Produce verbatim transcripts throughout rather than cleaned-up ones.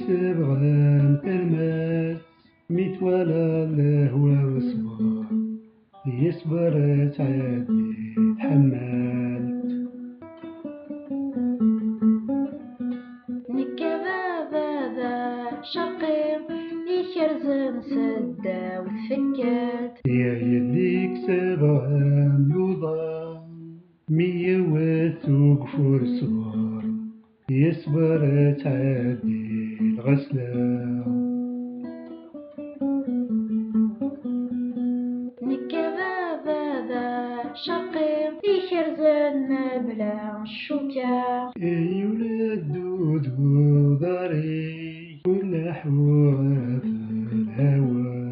يكسب غام ترماس ميتوالا لهوى وصبر يصبر تعدي تحملت نكبا بابا شقيق يكرزن سدا وتفكرت يا يلي يكسب غام لوضا مية وثوق فور صغار يصبر تعدي الغسلة نكبا بابا شقيق يكرزن بلا الشوكة يا ولاد دود وضاري كل حوغة في الهوى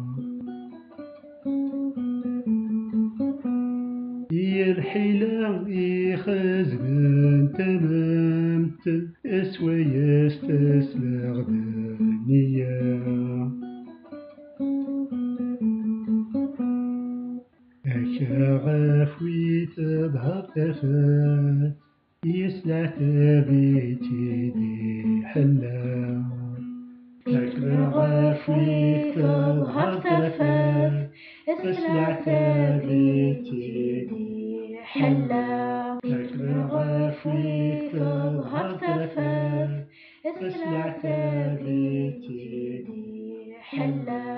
يا الحيلة يخزن تمامت اسوى يستسلغ دنيا أكا غافوي تظهر تفات يسلع تبيتي دي حلا أكا غافوي تظهر تفات يسلع تبيتي دي حلا أكا غافوي تظهر تفات يسلع تبيتي دي حلا